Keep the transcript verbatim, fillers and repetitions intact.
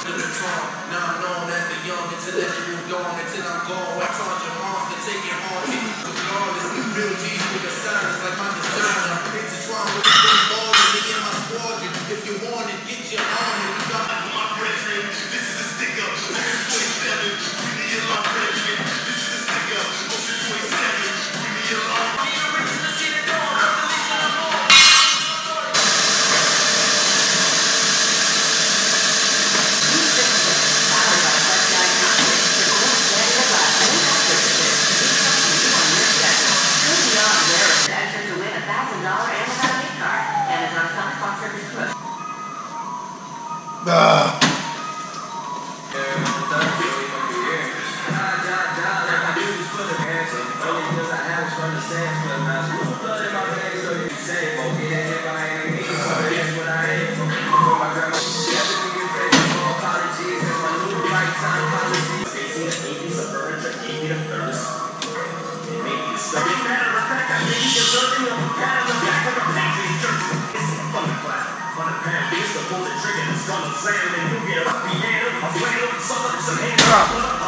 Now known as the young intellectual dawn until I'm gone. I charge your mom to take it home. Regardless, real G's with the silence like my designer. Intertwined with the big ball and me and my squadron. If you want it, get your on it. We got my brethren. This is a sticker. Ocean twenty-seven. Bring me your my brethren. This is a sticker. Ocean twenty-seven. Bring me your my. Ah. Pull the trigger, it's gonna slam and you get a piano. I'm playing with some of some hands.